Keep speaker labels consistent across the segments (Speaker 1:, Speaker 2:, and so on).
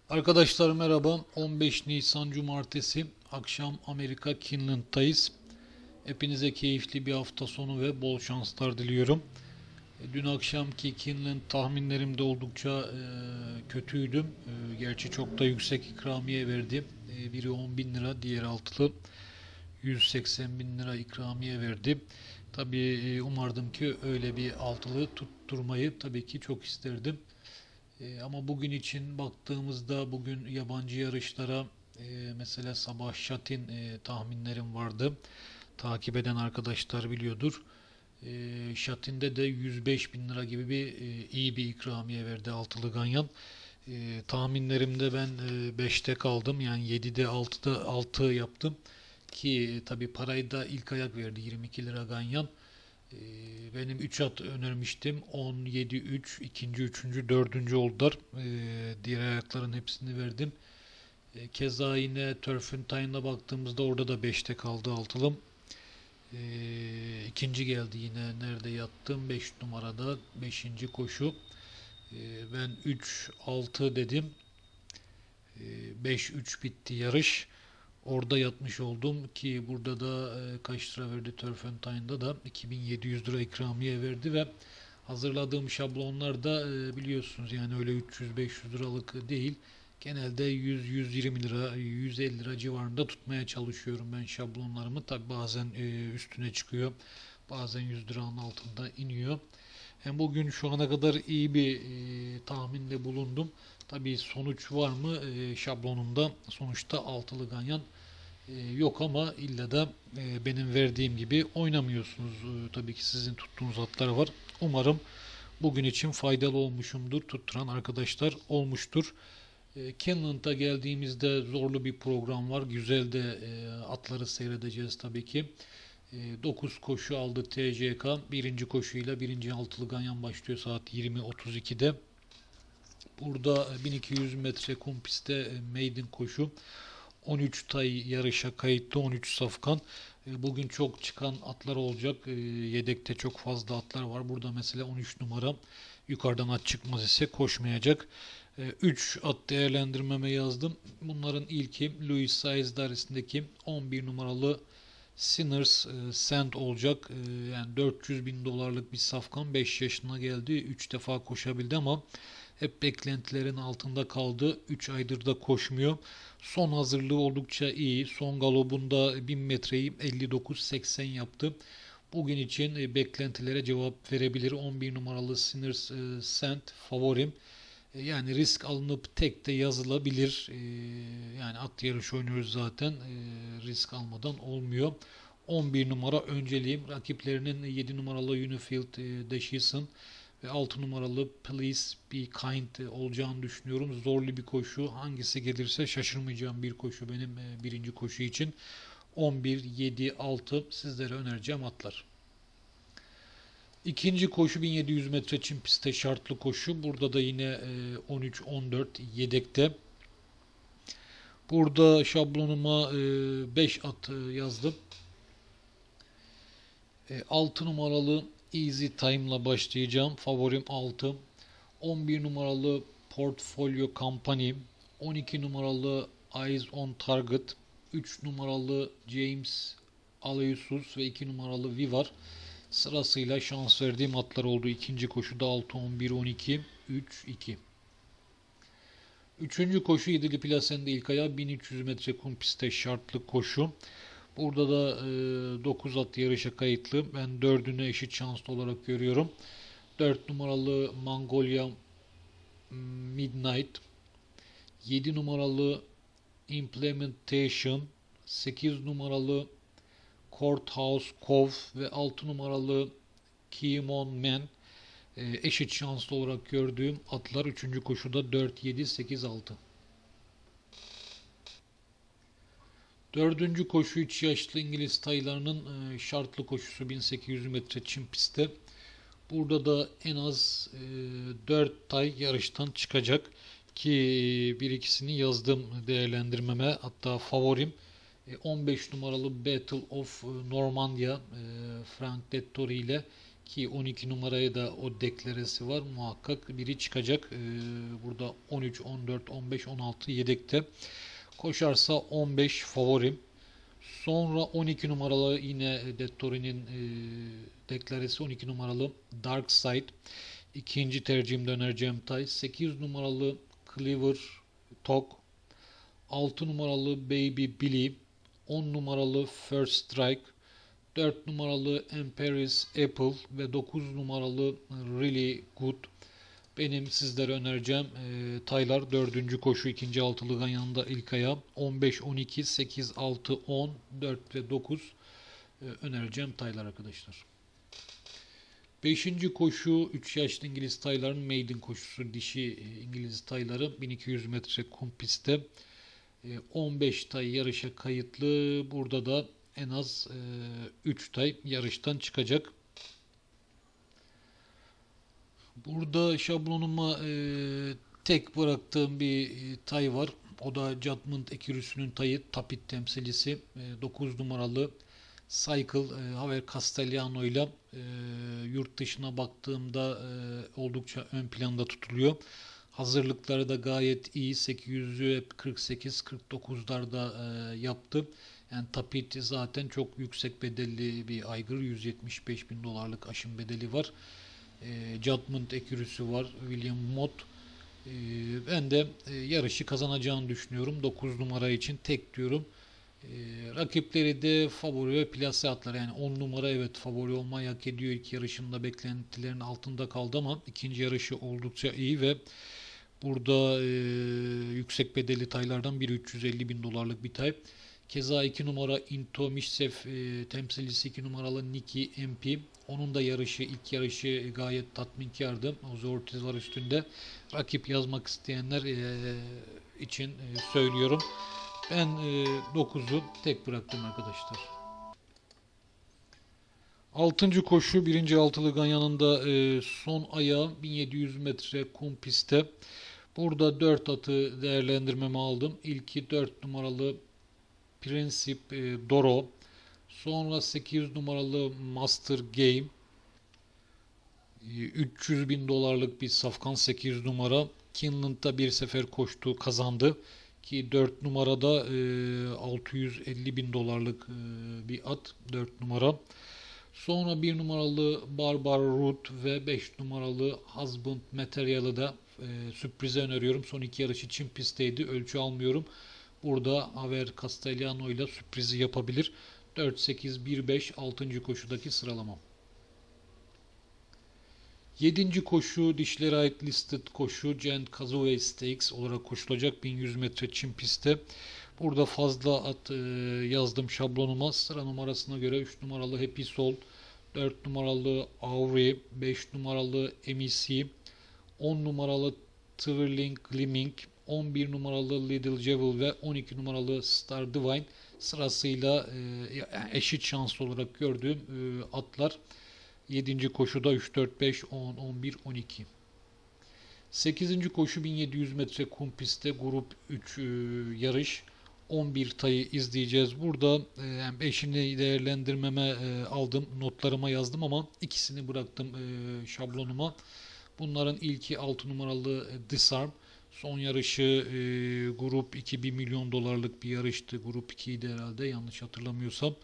Speaker 1: Arkadaşlar merhaba. 15 Nisan Cumartesi akşam Amerika Kinland'tayız. Hepinize keyifli bir hafta sonu ve bol şanslar diliyorum. Dün akşamki Kinland tahminlerim de oldukça kötüydü. Gerçi çok da yüksek ikramiye verdi. Biri 10 bin lira, diğeri altılı 180 bin lira ikramiye verdi. Tabii umardım ki öyle bir altılı tutturmayı tabii ki çok isterdim. Ama bugün için baktığımızda bugün yabancı yarışlara mesela sabah Şatin tahminlerim vardı. Takip eden arkadaşlar biliyordur. Şatin'de de 105 bin lira gibi bir iyi bir ikramiye verdi altılı ganyan. Tahminlerimde ben 5'te kaldım. Yani 7'de 6'da 6 yaptım. Ki tabi parayı da ilk ayak verdi 22 lira ganyan. Benim 3 at önermiştim. 10, 7, 3, ikinci, üçüncü, dördüncü oldular. Diğer ayakların hepsini verdim. Keza yine Turfentine'a baktığımızda orada da 5'te kaldı altılım. İkinci geldi yine nerede yattım? 5 numarada 5. koşu. Ben 3, 6 dedim. 5-3 bitti yarış. Orada yatmış oldum ki burada da kaç lira verdi Turfentine'da da 2700 lira ikramiye verdi ve hazırladığım şablonlar da biliyorsunuz yani öyle 300-500 liralık değil. Genelde 100-120 lira, 150 lira civarında tutmaya çalışıyorum ben şablonlarımı. Tabi bazen üstüne çıkıyor. Bazen 100 liranın altında iniyor. Hem bugün şu ana kadar iyi bir tahminde bulundum. Tabii sonuç var mı şablonumda? Sonuçta altılı ganyan yok ama illa da benim verdiğim gibi oynamıyorsunuz. Tabii ki sizin tuttuğunuz atlar var. Umarım bugün için faydalı olmuşumdur. Tutturan arkadaşlar olmuştur. Kenland'a geldiğimizde zorlu bir program var. Güzel de atları seyredeceğiz tabii ki. 9 koşu aldı TCK. Birinci koşuyla birinci altılı ganyan başlıyor saat 20.32'de. Burada 1200 metre kum pistte maiden koşu. 13 tay yarışa kayıtlı, 13 safkan. Bugün çok çıkan atlar olacak. Yedekte çok fazla atlar var. Burada mesela 13 numara yukarıdan at çıkmaz ise koşmayacak. 3 at değerlendirmeme yazdım. Bunların ilki Louis Saez dairesindeki 11 numaralı Sinners Sand olacak. Yani 400 bin dolarlık bir safkan. 5 yaşına geldi. 3 defa koşabildi ama hep beklentilerin altında kaldı. 3 aydır da koşmuyor. Son hazırlığı oldukça iyi. Son galobunda 1000 metreyi 59.80 yaptı. Bugün için beklentilere cevap verebilir. 11 numaralı Sinners Sand favorim. Yani risk alınıp tek de yazılabilir. Yani at yarışı oynuyoruz zaten. Risk almadan olmuyor. 11 numara önceliğim. Rakiplerinin 7 numaralı Unifield Decision ve 6 numaralı Please Be Kind olacağını düşünüyorum. Zorlu bir koşu. Hangisi gelirse şaşırmayacağım bir koşu benim birinci koşu için. 11, 7, 6 sizlere önereceğim atlar. İkinci koşu 1700 metre çim pistte şartlı koşu. Burada da yine 13-14 yedekte. Burada şablonuma 5 at yazdım. 6 numaralı Easy Time'la başlayacağım. Favorim 6. 11 numaralı Portfolio Company. 12 numaralı Eyes on Target. 3 numaralı James Aloysius ve 2 numaralı Vivar. Sırasıyla şans verdiğim atlar oldu. İkinci koşuda 6, 11, 12, 3, 2. Üçüncü koşu 7'li plasende ilk ayağı 1300 metre kum pistte şartlı koşu. Burada da 9 at yarışa kayıtlı. Ben 4'ünü eşit şanslı olarak görüyorum. 4 numaralı Mongolia Midnight. 7 numaralı Implementation. 8 numaralı Courthouse Cove ve 6 numaralı Kimon Man eşit şanslı olarak gördüğüm atlar 3. koşuda 4, 7, 8, 6. Dördüncü koşu 3 yaşlı İngiliz taylarının şartlı koşusu 1800 metre çim pistte. Burada da en az 4 tay yarıştan çıkacak ki bir ikisini yazdım değerlendirmeme, hatta favorim 15 numaralı Battle of Normandia Frank Dettori ile ki 12 numaraya da o deklaresi var. Muhakkak biri çıkacak. Burada 13, 14, 15, 16 yedekte. Koşarsa 15 favorim. Sonra 12 numaralı yine Dettori'nin deklaresi 12 numaralı Dark Side. İkinci tercihimde önereceğim tay. 8 numaralı Cleaver Talk. 6 numaralı Baby Billy. 10 numaralı First Strike. 4 numaralı Empress Apple ve 9 numaralı Really Good. Benim sizlere önereceğim taylar 4. koşu 2. altılı ganyanında ilk ayağı 15, 12, 8, 6, 10, 4 ve 9 önereceğim taylar arkadaşlar. 5. koşu 3 yaşlı İngiliz tayların maiden koşusu, dişi İngiliz tayları 1200 metre kum pistte. 15 tay yarışa kayıtlı. Burada da en az 3 tay yarıştan çıkacak. Burada şablonuma tek bıraktığım bir tay var. O da Judgment Accuracy'nin tayı, Tapit temsilcisi 9 numaralı Cycle Haver Castellano ile yurt dışına baktığımda oldukça ön planda tutuluyor. Hazırlıkları da gayet iyi. 800'ü hep 48-49'larda yaptı. Yani Tapit zaten çok yüksek bedelli bir aygır. 175 bin dolarlık aşım bedeli var. Judgment Accuracy var. William Mott. Ben de yarışı kazanacağını düşünüyorum. 9 numara için tek diyorum. Rakipleri de favori ve plase atlar. Yani 10 numara evet favori olmayı hak ediyor. İlk yarışında beklentilerin altında kaldı ama ikinci yarışı oldukça iyi ve burada yüksek bedelli taylardan biri 350 bin dolarlık bir tay. Keza 2 numara Into Mishsef temsilcisi 2 numaralı Nicky MP. Onun da yarışı, ilk yarışı gayet tatminkardı. Jose Ortiz var üstünde. Rakip yazmak isteyenler için söylüyorum. Ben 9'u tek bıraktım arkadaşlar. 6. koşu 1. altılı ganyanında son ayağı 1700 metre kum pistte. Burada 4 atı değerlendirmemi aldım. İlki 4 numaralı Princip Doro. Sonra 8 numaralı Master Game. 300 bin dolarlık bir safkan 8 numara. Kinland'da bir sefer koştu, kazandı. Ki 4 numarada 650 bin dolarlık bir at 4 numara. Sonra 1 numaralı Barbar Root ve 5 numaralı Husband Material'ı da sürprize öneriyorum. Son iki yarış için pistteydi. Ölçü almıyorum. Burada Haver Castellano ile sürprizi yapabilir. 4, 8, 1, 5 6. koşudaki sıralamam. 7. koşu dişlere ait listed koşu Gent Cazaway Stakes olarak koşulacak 1100 metre çim pistte. Burada fazla at yazdım şablonuma. Sıra numarasına göre 3 numaralı Happy Soul, 4 numaralı Auri, 5 numaralı MEC, 10 numaralı Twirling Gleaming, 11 numaralı Little Jewel ve 12 numaralı Star Divine sırasıyla eşit şanslı olarak gördüğüm atlar. 7. koşuda 3, 4, 5, 10, 11, 12. 8. koşu 1700 metre kum pistte grup 3 yarış. 11 tayı izleyeceğiz. Burada eşini değerlendirmeme aldım. Notlarıma yazdım ama ikisini bıraktım şablonuma. Bunların ilki 6 numaralı Disarm. Son yarışı grup 2 1 milyon dolarlık bir yarıştı. Grup 2'ydi herhalde yanlış hatırlamıyorsam.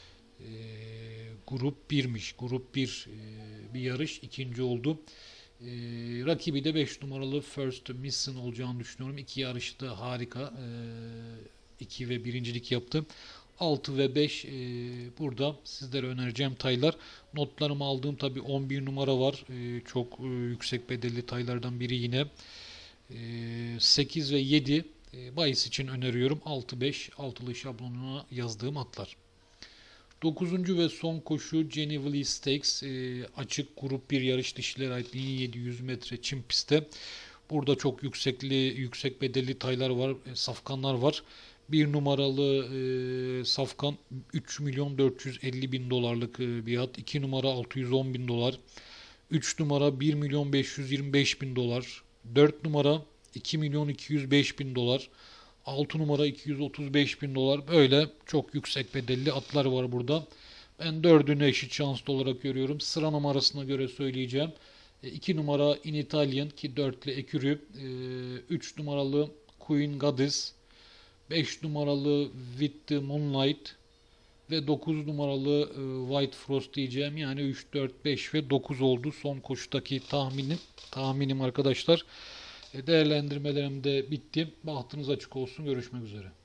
Speaker 1: Grup 1'miş. Grup 1 bir yarış. İkinci oldu. Rakibi de 5 numaralı First Mission olacağını düşünüyorum. İki yarışta harika. 2 ve birincilik yaptı. 6 ve 5 burada sizlere önereceğim taylar. Notlarımı aldığım tabi 11 numara var. Çok yüksek bedelli taylardan biri yine. 8 ve 7 bahis için öneriyorum. 6-5 altılı şablonuna yazdığım atlar. 9. ve son koşu Jenny Willy Stakes açık grup 1 yarış dişilere ait 1700 metre çim pistte. Burada çok yüksek bedelli taylar var, safkanlar var. 1 numaralı safkan 3 milyon 450 bin dolarlık bir at. 2 numara 610 bin dolar. 3 numara 1 milyon 525 bin dolar. 4 numara 2 milyon 205 bin dolar. 6 numara 235 bin dolar. Böyle çok yüksek bedelli atlar var burada. Ben dördünü eşit şanslı olarak görüyorum. Sıra numarasına göre söyleyeceğim. 2 numara In Italian ki dörtlü ekürü. 3 numaralı Queen Goddess. 5 numaralı With the Moonlight. Ve 9 numaralı White Frost diyeceğim. Yani 3, 4, 5 ve 9 oldu. Son koşudaki tahminim arkadaşlar. Değerlendirmelerim de bitti. Bahtınız açık olsun. Görüşmek üzere.